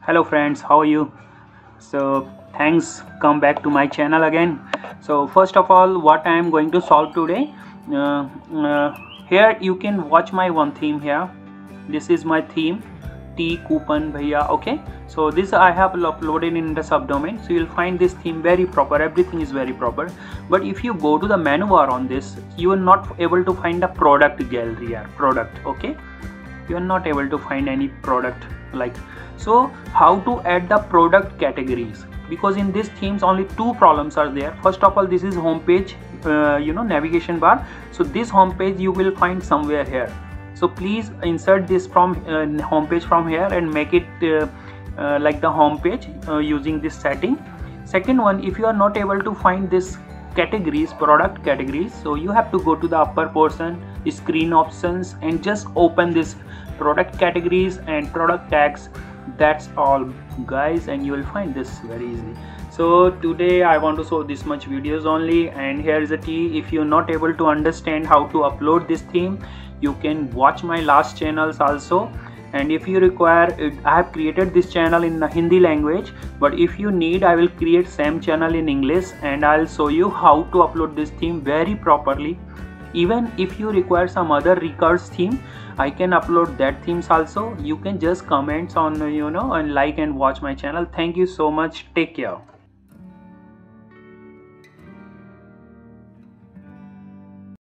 Hello friends, how are you? So thanks, come back to my channel again. So first of all, what I am going to solve today, uh, uh, here you can watch my one theme here. This is my theme, T coupon bhaiya. Okay, so this I have uploaded in the subdomain, so you'll find this theme very proper, everything is very proper. But if you go to the menu bar on this, you are not able to find a product gallery or product. Okay, you are not able to find any product like. So how to add the product categories, because in this themes only two problems are there. First of all, this is home page, navigation bar. So this home page you will find somewhere here. So please insert this from home page from here and make it like the home page using this setting. Second one, if you are not able to find this categories, product categories, so you have to go to the upper portion, screen options, and just open this product categories and product tags. That's all guys, and you will find this very easily. So today I want to show this much videos only, and here is a T. If you're not able to understand how to upload this theme, you can watch my last channels also. And if you require it, I have created this channel in the Hindi language, but if you need, I will create same channel in English and I'll show you how to upload this theme very properly. Even if you require some other recurse theme, I can upload that themes also. You can just comment on and like and watch my channel. Thank you so much. Take care.